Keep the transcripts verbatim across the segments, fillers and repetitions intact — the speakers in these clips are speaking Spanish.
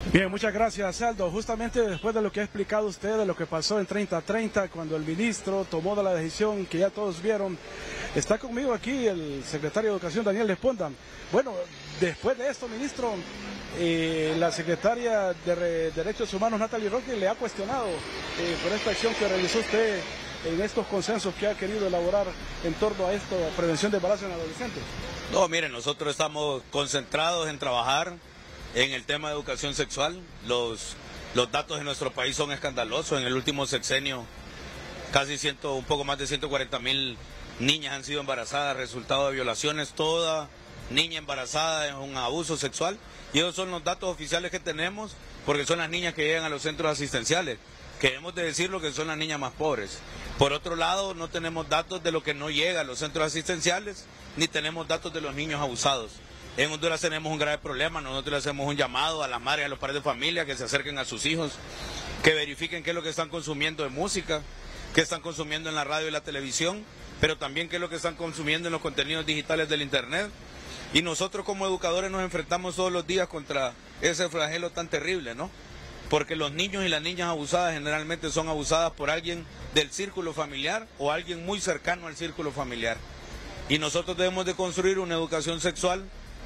Bien, muchas gracias, Aldo. Justamente después de lo que ha explicado usted, de lo que pasó en treinta treinta, cuando el ministro tomó la decisión que ya todos vieron, está conmigo aquí el secretario de Educación, Daniel Esponda. Bueno, después de esto, ministro, eh, la secretaria de Re Derechos Humanos, Natalie Roque, le ha cuestionado eh, por esta acción que realizó usted en estos consensos que ha querido elaborar en torno a esto, prevención de embarazo en adolescentes. No, miren, nosotros estamos concentrados en trabajar en el tema de educación sexual. Los, los datos en nuestro país son escandalosos. En el último sexenio, casi ciento, un poco más de ciento cuarenta mil niñas han sido embarazadas, resultado de violaciones. Toda niña embarazada es un abuso sexual. Y esos son los datos oficiales que tenemos, porque son las niñas que llegan a los centros asistenciales. Queremos decirlo que son las niñas más pobres. Por otro lado, no tenemos datos de lo que no llega a los centros asistenciales, ni tenemos datos de los niños abusados. En Honduras tenemos un grave problema. Nosotros le hacemos un llamado a las madres y a los padres de familia que se acerquen a sus hijos, que verifiquen qué es lo que están consumiendo de música, qué están consumiendo en la radio y la televisión, pero también qué es lo que están consumiendo en los contenidos digitales del internet. Y nosotros como educadores nos enfrentamos todos los días contra ese flagelo tan terrible, ¿no? Porque los niños y las niñas abusadas generalmente son abusadas por alguien del círculo familiar o alguien muy cercano al círculo familiar. Y nosotros debemos de construir una educación sexual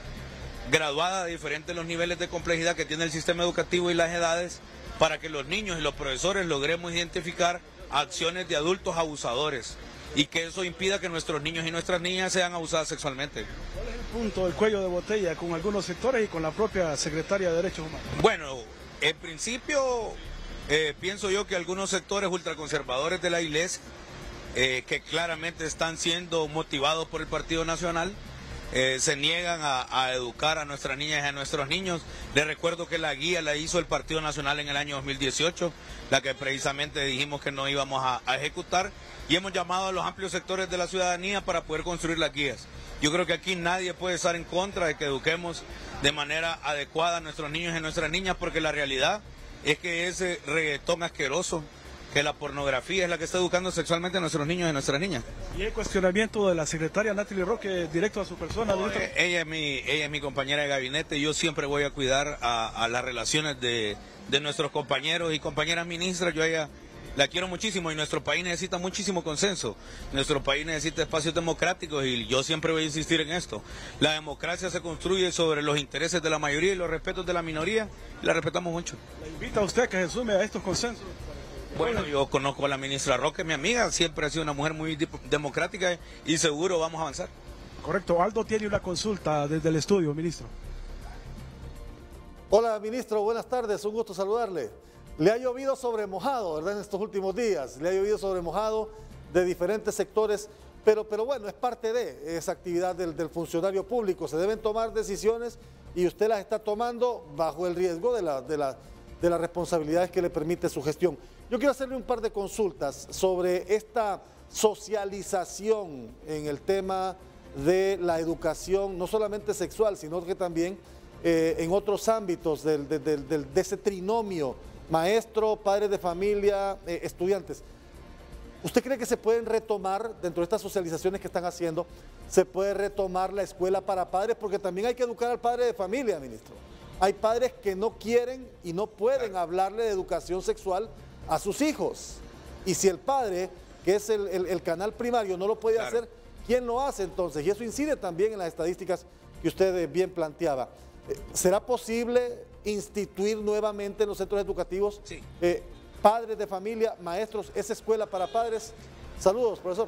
graduada de diferentes los niveles de complejidad que tiene el sistema educativo y las edades, para que los niños y los profesores logremos identificar acciones de adultos abusadores y que eso impida que nuestros niños y nuestras niñas sean abusadas sexualmente. ¿Cuál es el punto, el cuello de botella con algunos sectores y con la propia secretaria de Derechos Humanos? Bueno, en principio eh, pienso yo que algunos sectores ultraconservadores de la iglesia, eh, que claramente están siendo motivados por el Partido Nacional, Eh, se niegan a, a educar a nuestras niñas y a nuestros niños. Les recuerdo que la guía la hizo el Partido Nacional en el año dos mil dieciocho, la que precisamente dijimos que no íbamos a, a ejecutar, y hemos llamado a los amplios sectores de la ciudadanía para poder construir las guías. Yo creo que aquí nadie puede estar en contra de que eduquemos de manera adecuada a nuestros niños y a nuestras niñas, porque la realidad es que ese reggaetón asqueroso, que la pornografía es la que está educando sexualmente a nuestros niños y a nuestras niñas. ¿Y el cuestionamiento de la secretaria Natalie Roque directo a su persona? No, eh, ella, es mi, ella es mi compañera de gabinete, y yo siempre voy a cuidar a, a las relaciones de, de nuestros compañeros y compañeras ministras. Yo a ella la quiero muchísimo, y nuestro país necesita muchísimo consenso. Nuestro país necesita espacios democráticos, y yo siempre voy a insistir en esto. La democracia se construye sobre los intereses de la mayoría y los respetos de la minoría, y la respetamos mucho. ¿Le invita a usted a que se sume a estos consensos? Bueno, yo conozco a la ministra Roque, mi amiga, siempre ha sido una mujer muy democrática, y seguro vamos a avanzar. Correcto. Aldo tiene una consulta desde el estudio, ministro. Hola, ministro, buenas tardes, un gusto saludarle. Le ha llovido sobre mojado, ¿verdad?, en estos últimos días. Le ha llovido sobre mojado de diferentes sectores, pero, pero bueno, es parte de esa actividad del, del funcionario público. Se deben tomar decisiones y usted las está tomando bajo el riesgo de, la, de, la, de las responsabilidades que le permite su gestión. Yo quiero hacerle un par de consultas sobre esta socialización en el tema de la educación, no solamente sexual, sino que también eh, en otros ámbitos del, del, del, de ese trinomio, maestro, padres de familia, eh, estudiantes. ¿Usted cree que se pueden retomar, dentro de estas socializaciones que están haciendo, se puede retomar la escuela para padres? Porque también hay que educar al padre de familia, ministro. Hay padres que no quieren y no pueden hablarle de educación sexual a sus hijos, y si el padre, que es el, el, el canal primario, no lo puede claro. hacer, ¿quién lo hace entonces? Y eso incide también en las estadísticas que usted bien planteaba. ¿Será posible instituir nuevamente en los centros educativos sí. eh, padres de familia, maestros, esa escuela para padres? Saludos, profesor.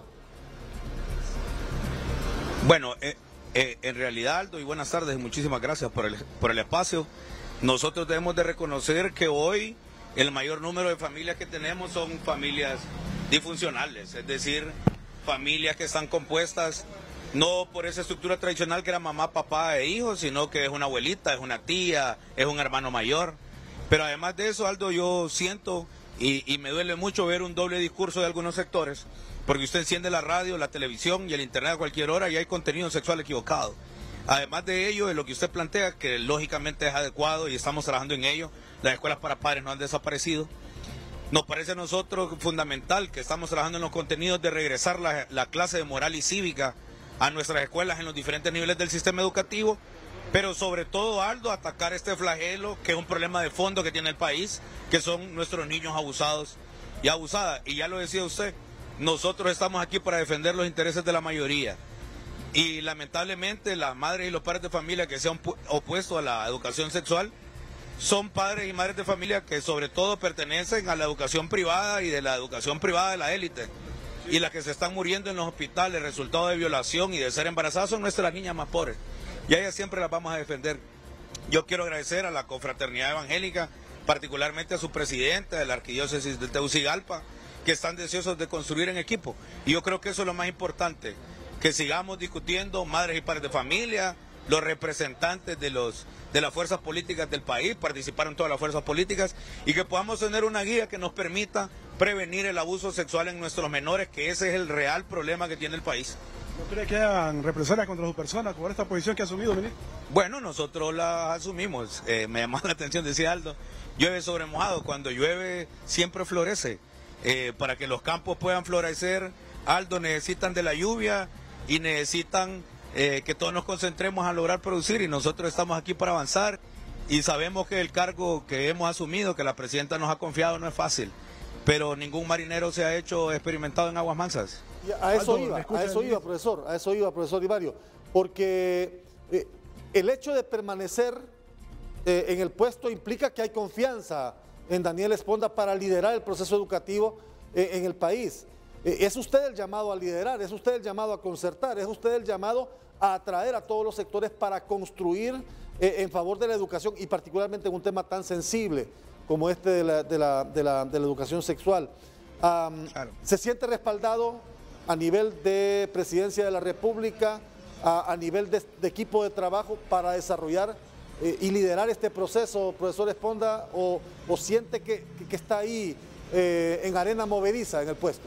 Bueno, eh, eh, en realidad, Aldo, y buenas tardes, muchísimas gracias por el, por el espacio. Nosotros debemos de reconocer que hoy el mayor número de familias que tenemos son familias disfuncionales, es decir, familias que están compuestas no por esa estructura tradicional que era mamá, papá e hijos, sino que es una abuelita, es una tía, es un hermano mayor. Pero además de eso, Aldo, yo siento y, y me duele mucho ver un doble discurso de algunos sectores, porque usted enciende la radio, la televisión y el internet a cualquier hora y hay contenido sexual equivocado. Además de ello, de lo que usted plantea, que lógicamente es adecuado y estamos trabajando en ello, las escuelas para padres no han desaparecido. Nos parece a nosotros fundamental que estamos trabajando en los contenidos de regresar la, la clase de moral y cívica a nuestras escuelas en los diferentes niveles del sistema educativo, pero sobre todo, Aldo, atacar este flagelo que es un problema de fondo que tiene el país, que son nuestros niños abusados y abusadas. Y ya lo decía usted, nosotros estamos aquí para defender los intereses de la mayoría. Y lamentablemente las madres y los padres de familia que se han opuesto a la educación sexual son padres y madres de familia que sobre todo pertenecen a la educación privada y de la educación privada de la élite. Y las que se están muriendo en los hospitales resultado de violación y de ser embarazadas son nuestras niñas más pobres. Y a ellas siempre las vamos a defender. Yo quiero agradecer a la confraternidad evangélica, particularmente a su presidente de la arquidiócesis de Tegucigalpa, que están deseosos de construir en equipo. Y yo creo que eso es lo más importante, que sigamos discutiendo, madres y padres de familia, los representantes de los de las fuerzas políticas del país, participaron todas las fuerzas políticas, y que podamos tener una guía que nos permita prevenir el abuso sexual en nuestros menores, que ese es el real problema que tiene el país. ¿No cree que hagan represalias contra su persona por esta posición que ha asumido, ministro? Bueno, nosotros la asumimos. Eh, me llamó la atención, decía Aldo, llueve sobre mojado. Cuando llueve siempre florece. Eh, para que los campos puedan florecer, Aldo, necesitan de la lluvia y necesitan eh, que todos nos concentremos a lograr producir, y nosotros estamos aquí para avanzar y sabemos que el cargo que hemos asumido, que la presidenta nos ha confiado, no es fácil, pero ningún marinero se ha hecho experimentado en aguas mansas. Y a eso iba, a eso iba, profesor, a eso iba, profesor Ibario, porque eh, el hecho de permanecer eh, en el puesto implica que hay confianza en Daniel Esponda para liderar el proceso educativo eh, en el país. Eh, es usted el llamado a liderar, es usted el llamado a concertar, es usted el llamado a atraer a todos los sectores para construir eh, en favor de la educación, y particularmente en un tema tan sensible como este de la, de la, de la, de la educación sexual. Um, claro. ¿Se siente respaldado a nivel de Presidencia de la República, a, a nivel de, de equipo de trabajo para desarrollar eh, y liderar este proceso, profesor Esponda, o, o siente que, que, que está ahí eh, en arena movediza en el puesto?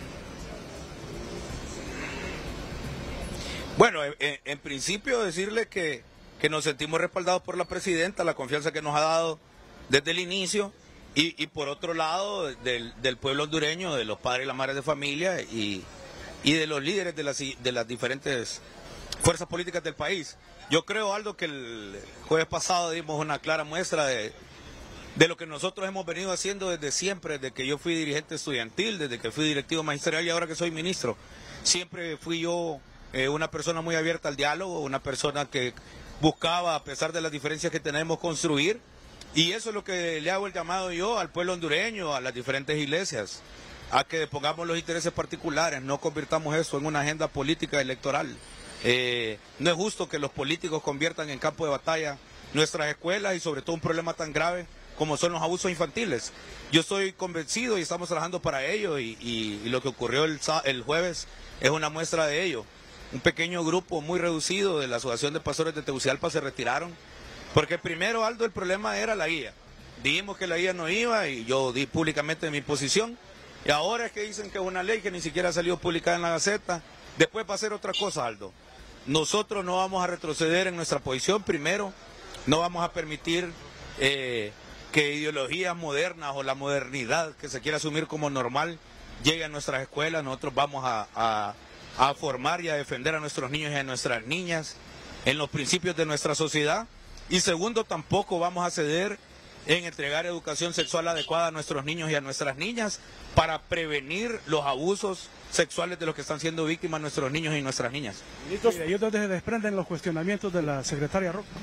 Bueno, en, en principio decirle que, que nos sentimos respaldados por la presidenta, la confianza que nos ha dado desde el inicio, y, y por otro lado del, del pueblo hondureño, de los padres y las madres de familia, y, y de los líderes de las, de las diferentes fuerzas políticas del país. Yo creo, Aldo, que el jueves pasado dimos una clara muestra de, de lo que nosotros hemos venido haciendo desde siempre, desde que yo fui dirigente estudiantil, desde que fui directivo magisterial y ahora que soy ministro. Siempre fui yo eh, una persona muy abierta al diálogo, una persona que buscaba, a pesar de las diferencias que tenemos, construir. Y eso es lo que le hago el llamado yo al pueblo hondureño, a las diferentes iglesias, a que pongamos los intereses particulares, no convirtamos eso en una agenda política electoral. Eh, no es justo que los políticos conviertan en campo de batalla nuestras escuelas, y sobre todo un problema tan grave como son los abusos infantiles. Yo estoy convencido y estamos trabajando para ello, y, y, y lo que ocurrió el, el jueves es una muestra de ello. Un pequeño grupo muy reducido de la Asociación de Pastores de Tegucigalpa se retiraron, porque primero, Aldo, el problema era la guía. Dijimos que la guía no iba y yo di públicamente mi posición, y ahora es que dicen que es una ley que ni siquiera ha salido publicada en la Gaceta. Después va a ser otra cosa, Aldo. Nosotros no vamos a retroceder en nuestra posición. Primero, no vamos a permitir eh, que ideologías modernas o la modernidad que se quiera asumir como normal llegue a nuestras escuelas. Nosotros vamos a, a, a formar y a defender a nuestros niños y a nuestras niñas en los principios de nuestra sociedad. Y segundo, tampoco vamos a ceder en entregar educación sexual adecuada a nuestros niños y a nuestras niñas para prevenir los abusos sexuales de los que están siendo víctimas nuestros niños y nuestras niñas. ¿Y de ellos se desprenden los cuestionamientos de la secretaria Roca?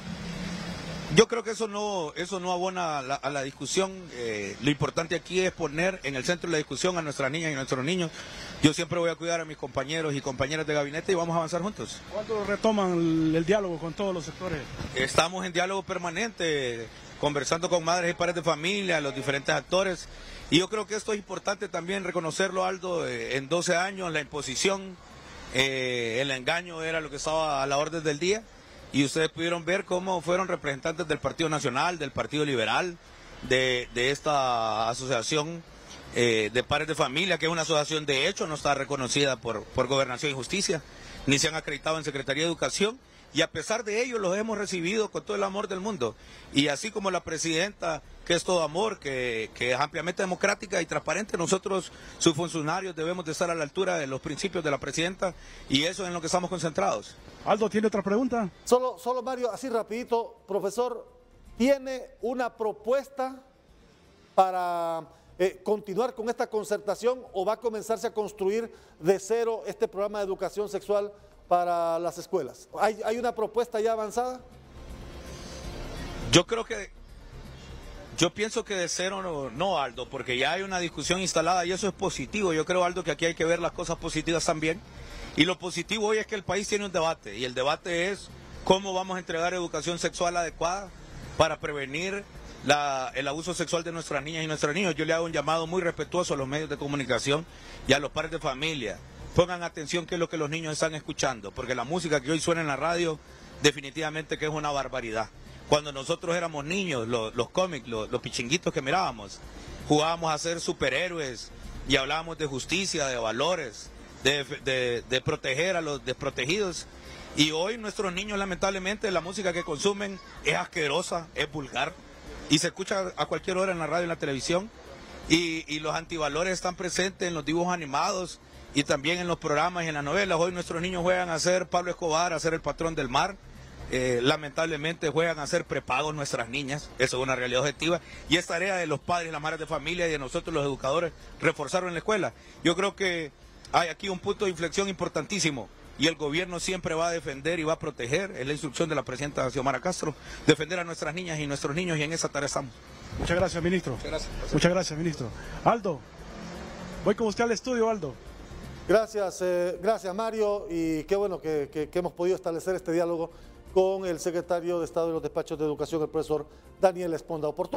Yo creo que eso no, eso no abona a la, a la discusión. Eh, lo importante aquí es poner en el centro de la discusión a nuestras niñas y a nuestros niños. Yo siempre voy a cuidar a mis compañeros y compañeras de gabinete y vamos a avanzar juntos. ¿Cuándo retoman el, el diálogo con todos los sectores? Estamos en diálogo permanente, conversando con madres y padres de familia, los diferentes actores. Y yo creo que esto es importante también reconocerlo, Aldo. Eh, en doce años la imposición, eh, el engaño era lo que estaba a la orden del día. Y ustedes pudieron ver cómo fueron representantes del Partido Nacional, del Partido Liberal, de, de esta asociación eh, de padres de familia, que es una asociación de hecho, no está reconocida por, por Gobernación y Justicia, ni se han acreditado en Secretaría de Educación, y a pesar de ello los hemos recibido con todo el amor del mundo. Y así como la presidenta, que es todo amor, que, que es ampliamente democrática y transparente, nosotros, sus funcionarios, debemos de estar a la altura de los principios de la presidenta, y eso es en lo que estamos concentrados. Aldo, ¿tiene otra pregunta? Solo, solo Mario, así rapidito, profesor, ¿tiene una propuesta para eh, continuar con esta concertación o va a comenzarse a construir de cero este programa de educación sexual para las escuelas? ¿Hay, hay una propuesta ya avanzada? Yo creo que, yo pienso que de cero no, no, Aldo, porque ya hay una discusión instalada y eso es positivo. Yo creo, Aldo, que aquí hay que ver las cosas positivas también. Y lo positivo hoy es que el país tiene un debate, y el debate es cómo vamos a entregar educación sexual adecuada para prevenir la, el abuso sexual de nuestras niñas y nuestros niños. Yo le hago un llamado muy respetuoso a los medios de comunicación y a los padres de familia. Pongan atención qué es lo que los niños están escuchando, porque la música que hoy suena en la radio definitivamente que es una barbaridad. Cuando nosotros éramos niños, los, los cómics, los, los pichinguitos que mirábamos, jugábamos a ser superhéroes y hablábamos de justicia, de valores, de, de, de proteger a los desprotegidos. Y hoy nuestros niños, lamentablemente, la música que consumen es asquerosa, es vulgar y se escucha a cualquier hora en la radio y en la televisión. Y, y los antivalores están presentes en los dibujos animados y también en los programas y en las novelas. Hoy nuestros niños juegan a ser Pablo Escobar, a ser el patrón del mar. Eh, lamentablemente juegan a ser prepagos nuestras niñas, eso es una realidad objetiva, y es tarea de los padres, las madres de familia y de nosotros los educadores reforzarlo en la escuela. Yo creo que hay aquí un punto de inflexión importantísimo y el gobierno siempre va a defender y va a proteger, es la instrucción de la presidenta Xiomara Castro, defender a nuestras niñas y nuestros niños, y en esa tarea estamos. Muchas gracias, ministro. Muchas gracias. Muchas gracias, ministro. Aldo, voy con usted al estudio, Aldo. Gracias, eh, gracias Mario, y qué bueno que, que, que hemos podido establecer este diálogo con el secretario de Estado de los Despachos de Educación, el profesor Daniel Esponda. Oportuno.